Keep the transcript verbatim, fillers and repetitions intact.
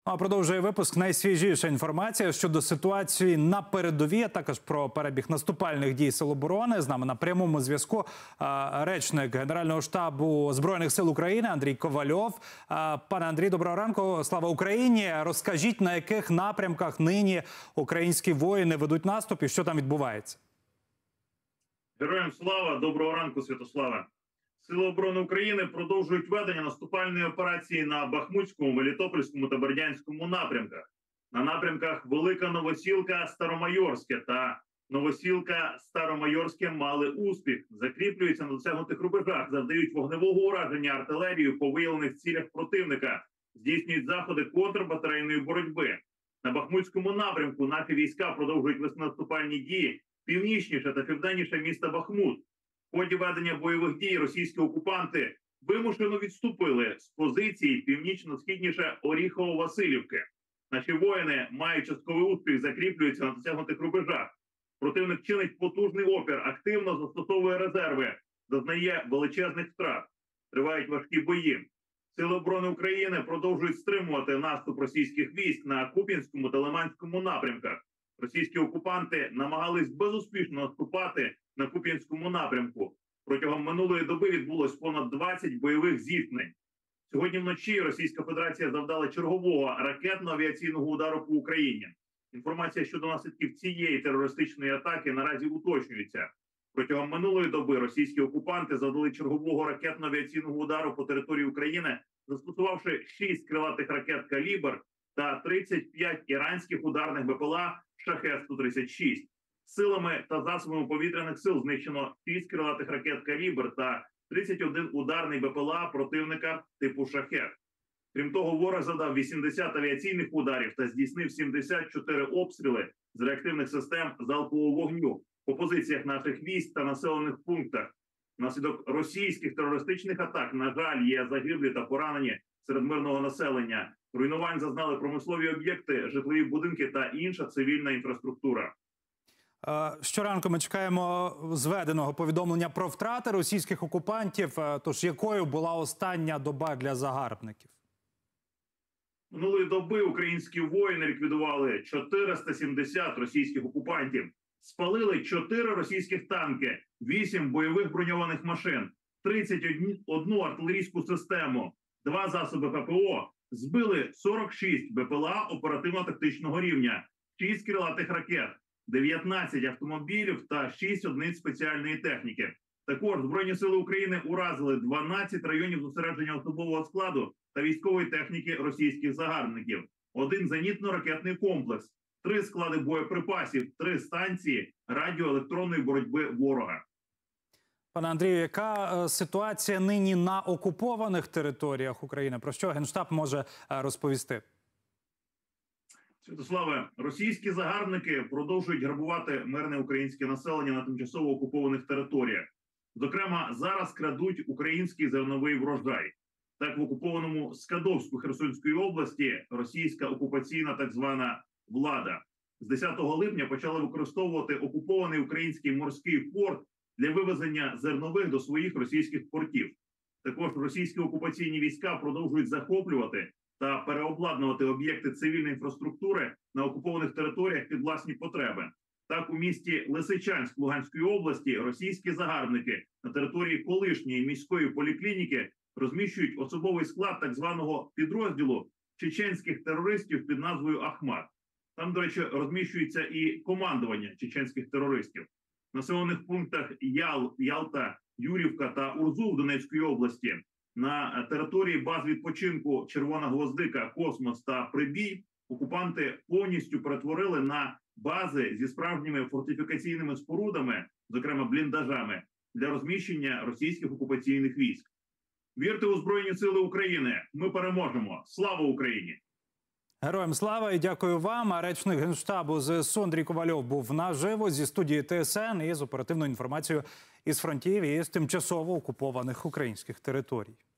А продовжує випуск найсвіжіша інформація щодо ситуації на передовій, а також про перебіг наступальних дій Сил оборони. З нами на прямому зв'язку речник Генерального штабу Збройних сил України Андрій Ковальов. Пане Андрій, доброго ранку. Слава Україні. Розкажіть, на яких напрямках нині українські воїни ведуть наступ і що там відбувається? Героям слава. Доброго ранку, Святославе. Сили оборони України продовжують ведення наступальної операції на Бахмутському, Мелітопольському та Бердянському напрямках. На напрямках Велика Новосілка, Старомайорське та Новосілка, Старомайорське мали успіх. Закріплюються на досягнутих рубежах, завдають вогневого ураження артилерією по виявлених цілях противника, здійснюють заходи контрбатарейної боротьби. На Бахмутському напрямку наші війська продовжують вести наступальні дії північніше та південніше міста Бахмут. В ході ведення бойових дій російські окупанти вимушено відступили з позиції північно-східніше Оріхово-Василівки. Наші воїни, мають частковий успіх, закріплюються на досягнутих рубежах. Противник чинить потужний опір, активно застосовує резерви, зазнає величезних втрат. Тривають важкі бої. Сили оборони України продовжують стримувати наступ російських військ на Куп'янському та Лиманському напрямках. Російські окупанти намагались безуспішно наступати на Куп'янському напрямку. Протягом минулої доби відбулось понад двадцять бойових зіткнень. Сьогодні вночі Російська Федерація завдала чергового ракетно-авіаційного удару по Україні. Інформація щодо наслідків цієї терористичної атаки наразі уточнюється. Протягом минулої доби російські окупанти завдали чергового ракетно-авіаційного удару по території України, застосувавши шість крилатих ракет «Калібр» та тридцять п'ять іранських ударних БПЛА «Шахед сто тридцять шість». Силами та засобами повітряних сил знищено шість крилатих ракет «Калібр» та тридцять один ударний БПЛА противника типу «Шахед». Крім того, ворог завдав вісімдесят авіаційних ударів та здійснив сімдесят чотири обстріли з реактивних систем залпового вогню по позиціях наших військ та населених пунктах. Внаслідок російських терористичних атак, на жаль, є загиблі та поранені серед мирного населення. Руйнувань зазнали промислові об'єкти, житлові будинки та інша цивільна інфраструктура. Щоранку ми чекаємо зведеного повідомлення про втрати російських окупантів. Тож якою була остання доба для загарбників? Минулої доби українські воїни ліквідували чотириста сімдесят російських окупантів. Спалили чотири російських танки, вісім бойових броньованих машин, тридцять одну артилерійську систему, два засоби ППО, збили сорок шість БПЛА оперативно-тактичного рівня, шість крилатих ракет, дев'ятнадцять автомобілів та шість одиниць спеціальної техніки. Також Збройні сили України уразили дванадцять районів зосередження особового складу та військової техніки російських загарбників, один зенітно-ракетний комплекс, три склади боєприпасів, три станції радіоелектронної боротьби ворога. Пане Андрію, яка ситуація нині на окупованих територіях України? Про що Генштаб може розповісти? Святославе, російські загарбники продовжують грабувати мирне українське населення на тимчасово окупованих територіях. Зокрема, зараз крадуть український зерновий врожай. Так, в окупованому Скадовську Херсонської області російська окупаційна так звана влада з десятого липня почала використовувати окупований український морський порт для вивезення зернових до своїх російських портів. Також російські окупаційні війська продовжують захоплювати та переобладнувати об'єкти цивільної інфраструктури на окупованих територіях під власні потреби. Так, у місті Лисичанськ Луганської області російські загарбники на території колишньої міської поліклініки розміщують особовий склад так званого підрозділу чеченських терористів під назвою «Ахмат». Там, до речі, розміщується і командування чеченських терористів. В населених пунктах Ял, Ялта, Юрівка та Урзу в Донецької області на території баз відпочинку Червона Гвоздика, Космос та Прибій окупанти повністю перетворили на бази зі справжніми фортифікаційними спорудами, зокрема бліндажами, для розміщення російських окупаційних військ. Вірте у Збройні Сили України! Ми переможемо! Слава Україні! Героям слава і дякую вам. А речник Генштабу ЗСУ Андрій Ковальов був наживо зі студії ТСН із оперативною інформацією із фронтів і з тимчасово окупованих українських територій.